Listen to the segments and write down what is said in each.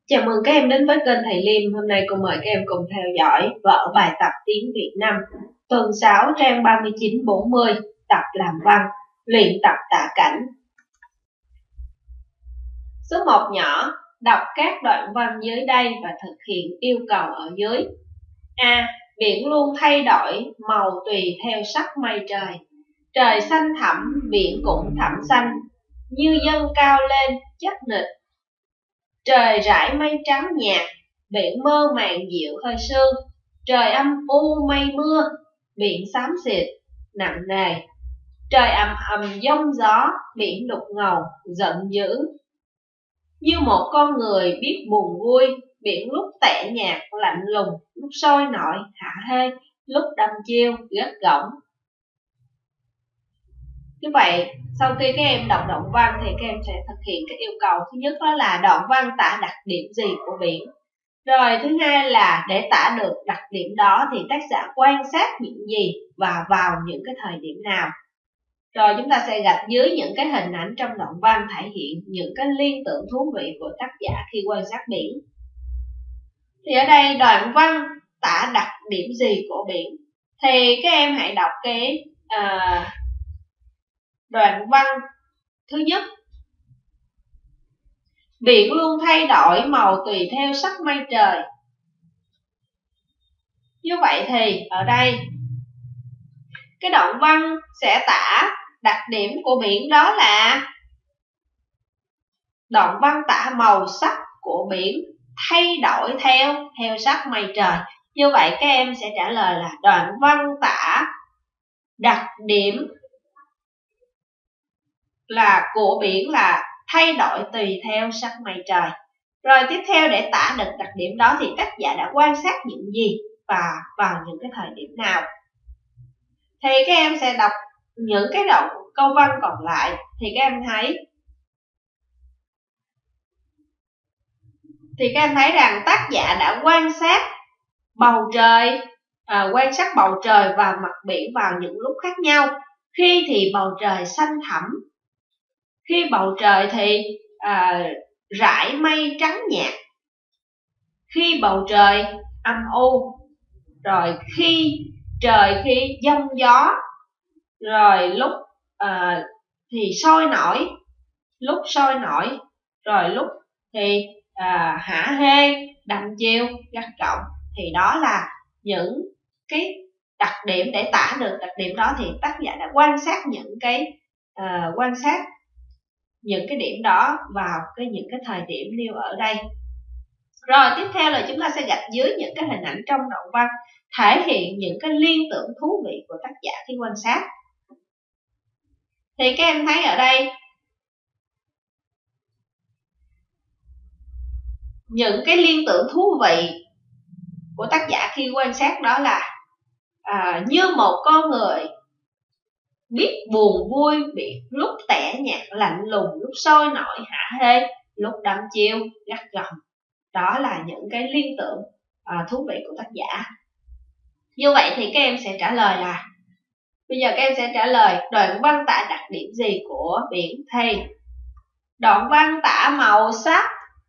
Chào mừng các em đến với kênh Thầy Liêm. Hôm nay cô mời các em cùng theo dõi vở bài tập tiếng Việt 5, tuần 6 trang 39-40, tập làm văn, luyện tập tả cảnh. Số 1 nhỏ, đọc các đoạn văn dưới đây và thực hiện yêu cầu ở dưới. A. Biển luôn thay đổi màu tùy theo sắc mây trời. Trời xanh thẳm, biển cũng thẳm xanh, như dâng cao lên chất nịch. Trời rải mây trắng nhạt, biển mơ màng dịu hơi sương. Trời âm u mây mưa, biển xám xịt nặng nề. Trời ầm ầm giông gió, biển đục ngầu giận dữ. Như một con người biết buồn vui, biển lúc tẻ nhạt lạnh lùng, lúc sôi nổi hả hê, lúc đăm chiêu gắt gỏng. Như vậy, sau khi các em đọc đoạn văn thì các em sẽ thực hiện các yêu cầu. Thứ nhất đó là đoạn văn tả đặc điểm gì của biển. Rồi thứ hai là để tả được đặc điểm đó thì tác giả quan sát những gì và vào những cái thời điểm nào. Rồi chúng ta sẽ gạch dưới những cái hình ảnh trong đoạn văn thể hiện những cái liên tưởng thú vị của tác giả khi quan sát biển. Thì ở đây đoạn văn tả đặc điểm gì của biển. Thì các em hãy đọc cái đoạn văn thứ nhất. Biển luôn thay đổi màu tùy theo sắc mây trời. Như vậy thì ở đây cái đoạn văn sẽ tả đặc điểm của biển, đó là đoạn văn tả màu sắc của biển thay đổi theo sắc mây trời. Như vậy các em sẽ trả lời là đoạn văn tả đặc điểm là của biển là thay đổi tùy theo sắc mây trời. Rồi tiếp theo để tả được đặc điểm đó thì tác giả đã quan sát những gì và vào những cái thời điểm nào. Thì các em sẽ đọc những cái đoạn câu văn còn lại thì các em thấy rằng tác giả đã quan sát bầu trời, và mặt biển vào những lúc khác nhau. Khi thì bầu trời xanh thẳm, khi bầu trời thì rải mây trắng nhạt, khi bầu trời âm u, rồi khi giông gió, rồi lúc thì sôi nổi, rồi lúc thì hả hê, đăm chiêu gắt gỏng. Thì đó là những cái đặc điểm. Để tả được đặc điểm đó thì tác giả đã quan sát những cái điểm đó vào những cái thời điểm nêu ở đây. Rồi tiếp theo là chúng ta sẽ gạch dưới những cái hình ảnh trong đoạn văn thể hiện những cái liên tưởng thú vị của tác giả khi quan sát. Thì các em thấy ở đây những cái liên tưởng thú vị của tác giả khi quan sát đó là như một con người biết buồn vui, biết lúc tẻ nhạt lạnh lùng, lúc sôi nổi hả hê, lúc đăm chiêu gắt gỏng. Đó là những cái liên tưởng thú vị của tác giả. Như vậy thì các em sẽ trả lời là, bây giờ các em sẽ trả lời đoạn văn tả đặc điểm gì của biển. Thì đoạn văn tả màu sắc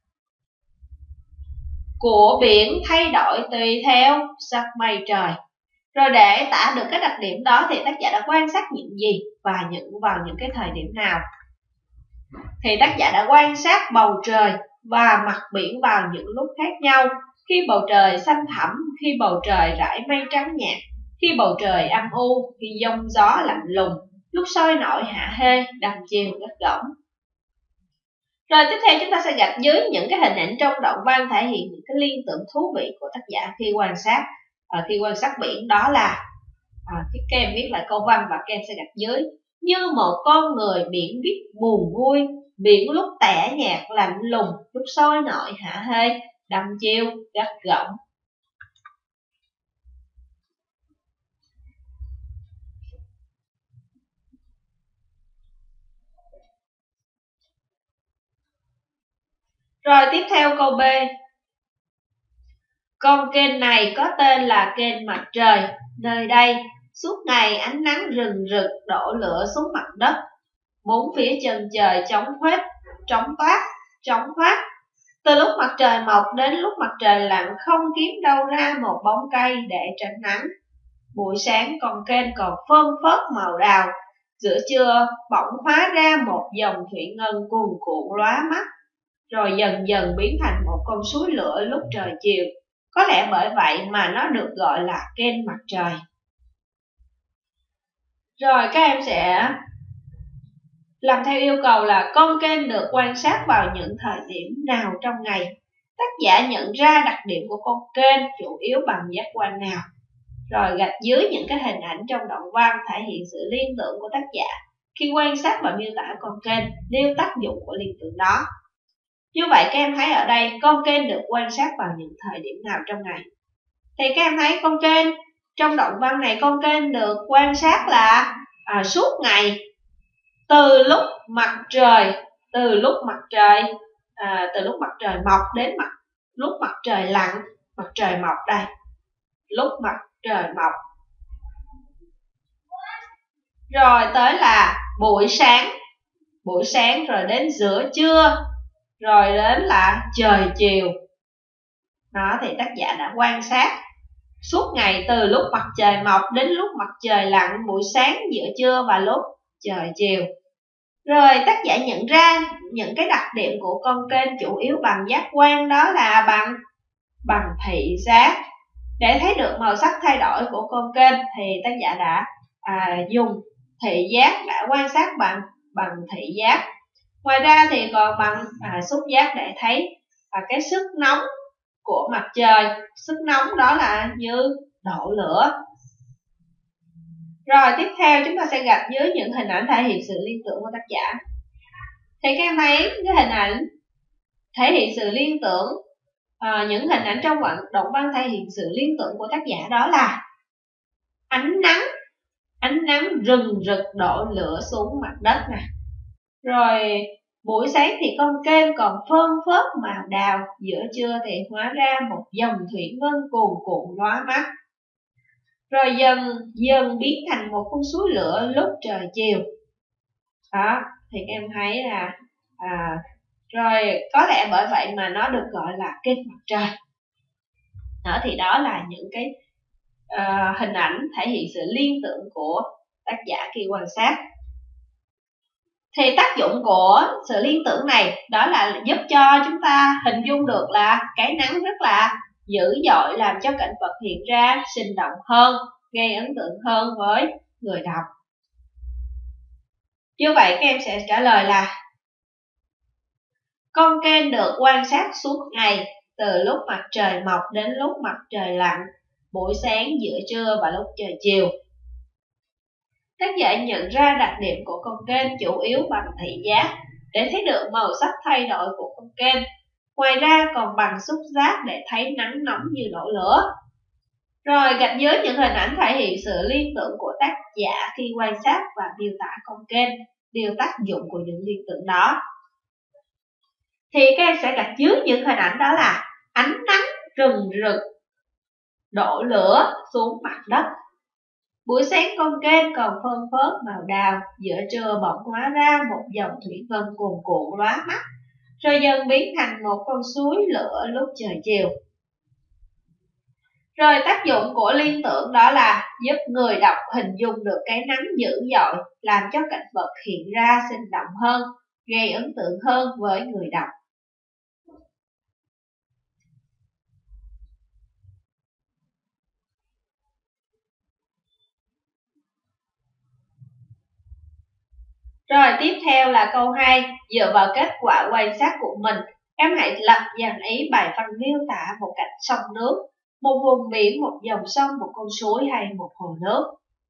của biển thay đổi tùy theo sắc mây trời. Rồi để tả được cái đặc điểm đó thì tác giả đã quan sát những gì và vào những cái thời điểm nào. Thì tác giả đã quan sát bầu trời và mặt biển vào những lúc khác nhau. Khi bầu trời xanh thẳm, khi bầu trời rải mây trắng nhạt, khi bầu trời âm u, khi giông gió lạnh lùng, lúc sôi nổi hả hê, đăm chiêu gắt gỏng. Rồi tiếp theo chúng ta sẽ gạch dưới những cái hình ảnh trong đoạn văn thể hiện những cái liên tưởng thú vị của tác giả khi quan sát biển. Đó là các em viết lại câu văn và các em sẽ gạch dưới. Như một con người biển biết buồn vui, biển lúc tẻ nhạt lạnh lùng, lúc sôi nổi hả hê, đăm chiêu gắt gỏng. Rồi tiếp theo câu B. Con kênh này có tên là kênh mặt trời. Nơi đây suốt ngày ánh nắng rừng rực đổ lửa xuống mặt đất. Bốn phía chân trời trống toát. Từ lúc mặt trời mọc đến lúc mặt trời lặn không kiếm đâu ra một bóng cây để tránh nắng. Buổi sáng con kênh còn phơn phớt màu đào, giữa trưa bỗng hóa ra một dòng thủy ngân cuồn cuộn lóa mắt, rồi dần dần biến thành một con suối lửa lúc trời chiều. Có lẽ bởi vậy mà nó được gọi là kênh mặt trời. Rồi các em sẽ làm theo yêu cầu là con kênh được quan sát vào những thời điểm nào trong ngày. Tác giả nhận ra đặc điểm của con kênh chủ yếu bằng giác quan nào. Rồi gạch dưới những cái hình ảnh trong đoạn văn thể hiện sự liên tưởng của tác giả khi quan sát và miêu tả con kênh, nêu tác dụng của liên tưởng đó. Như vậy các em thấy ở đây con kênh được quan sát vào những thời điểm nào trong ngày. Thì các em thấy con kênh trong đoạn văn này, con kênh được quan sát là suốt ngày, từ lúc mặt trời mọc đến lúc mặt trời lặn. Mặt trời mọc đây, lúc mặt trời mọc, rồi tới là buổi sáng rồi đến giữa trưa, rồi đến là trời chiều. Đó, thì tác giả đã quan sát suốt ngày từ lúc mặt trời mọc đến lúc mặt trời lặn, buổi sáng, giữa trưa và lúc trời chiều. Rồi tác giả nhận ra những cái đặc điểm của con kênh chủ yếu bằng giác quan, đó là bằng thị giác. Để thấy được màu sắc thay đổi của con kênh thì tác giả đã dùng thị giác, đã quan sát bằng thị giác. Ngoài ra thì còn bằng xúc giác để thấy cái sức nóng của mặt trời. Sức nóng đó là như độ lửa. Rồi tiếp theo chúng ta sẽ gạch dưới những hình ảnh thể hiện sự liên tưởng của tác giả. Thì các em thấy cái hình ảnh thể hiện sự liên tưởng, những hình ảnh trong đoạn văn thể hiện sự liên tưởng của tác giả, đó là ánh nắng rừng rực đổ lửa xuống mặt đất nè. Rồi buổi sáng thì con kênh còn phơn phớt màu đào, giữa trưa thì hóa ra một dòng thủy ngân cuồn cuộn lóa mắt, rồi dần biến thành một con suối lửa lúc trời chiều. Đó, thì các em thấy là rồi có lẽ bởi vậy mà nó được gọi là kênh mặt trời. Đó, thì đó là những cái hình ảnh thể hiện sự liên tưởng của tác giả khi quan sát. Thì tác dụng của sự liên tưởng này đó là giúp cho chúng ta hình dung được là cái nắng rất là dữ dội, làm cho cảnh vật hiện ra sinh động hơn, gây ấn tượng hơn với người đọc. Như vậy các em sẽ trả lời là con kênh được quan sát suốt ngày, từ lúc mặt trời mọc đến lúc mặt trời lặn, buổi sáng, giữa trưa và lúc trời chiều. Tác giả nhận ra đặc điểm của con kênh chủ yếu bằng thị giác để thấy được màu sắc thay đổi của con kênh. Ngoài ra còn bằng xúc giác để thấy nắng nóng như đổ lửa. Rồi gạch dưới những hình ảnh thể hiện sự liên tưởng của tác giả khi quan sát và miêu tả con kênh, điều tác dụng của những liên tưởng đó. Thì các em sẽ gạch dưới những hình ảnh đó là ánh nắng rừng rực đổ lửa xuống mặt đất. Buổi sáng con kênh còn phơn phớt màu đào, giữa trưa bỗng hóa ra một dòng thủy ngân cuồn cuộn lóa mắt, rồi dần biến thành một con suối lửa lúc trời chiều. Rồi tác dụng của liên tưởng đó là giúp người đọc hình dung được cái nắng dữ dội, làm cho cảnh vật hiện ra sinh động hơn, gây ấn tượng hơn với người đọc. Rồi tiếp theo là câu 2, dựa vào kết quả quan sát của mình, em hãy lập dàn ý bài văn miêu tả một cảnh sông nước, một vùng biển, một dòng sông, một con suối hay một hồ nước.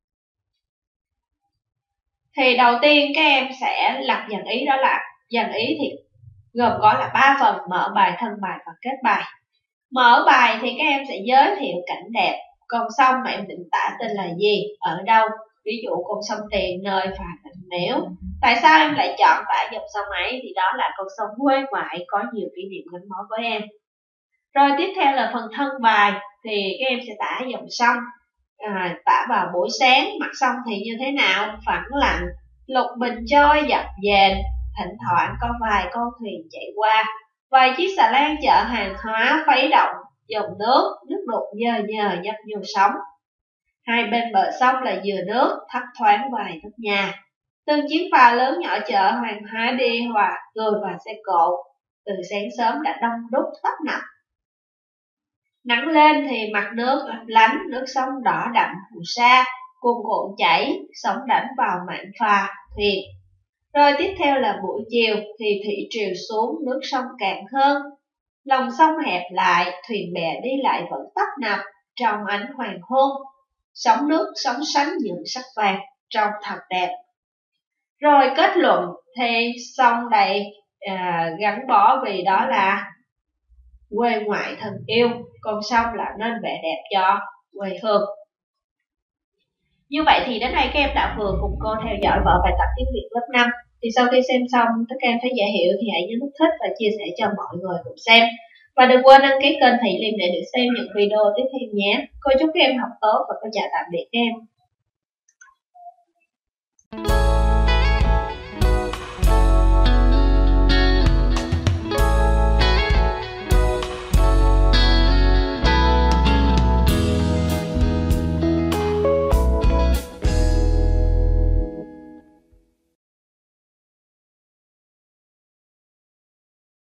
Thì đầu tiên các em sẽ lập dàn ý, đó là dàn ý thì gồm có là 3 phần: mở bài, thân bài và kết bài. Mở bài thì các em sẽ giới thiệu cảnh đẹp, con sông mà em định tả tên là gì, ở đâu, ví dụ con sông Tiền, nơi phà Tịnh Miếu. Tại sao em lại chọn tả dòng sông ấy? Thì đó là con sông quê ngoại có nhiều kỷ niệm gắn bó với em. Rồi tiếp theo là phần thân bài, thì các em sẽ tả dòng sông, tả vào buổi sáng, mặt sông thì như thế nào, phẳng lặng, lục bình trôi dập dềnh, thỉnh thoảng có vài con thuyền chạy qua. Vài chiếc xà lan chở hàng hóa khuấy động dòng nước, nước đục nhờ nhấp nhô sóng. Hai bên bờ sông là dừa nước, thấp thoáng vài nóc nhà. Từng chiến phà lớn nhỏ chở hàng hóa đi hoặc người và xe cộ, từ sáng sớm đã đông đúc tấp nập. Nắng lên thì mặt nước lấp lánh, nước sông đỏ đậm phù sa, cuồn cuộn chảy, sóng đánh vào mạn phà, thuyền. Rồi tiếp theo là buổi chiều thì thủy triều xuống, nước sông cạn hơn. Lòng sông hẹp lại, thuyền bè đi lại vẫn tấp nập trong ánh hoàng hôn. Sóng nước sóng sánh những sắc vàng, trông thật đẹp. Rồi kết luận thì sông đầy gắn bó vì đó là quê ngoại thân yêu, con sông là nên vẻ đẹp cho quê hương. Như vậy thì đến đây các em đã vừa cùng cô theo dõi vở bài tập tiếng Việt lớp 5. Thì sau khi xem xong tất cả em thấy dễ hiểu thì hãy nhấn nút thích và chia sẻ cho mọi người cùng xem. Và đừng quên đăng ký kênh Thị Liêm để được xem những video tiếp theo nhé. Cô chúc các em học tốt và cô chào tạm biệt các em.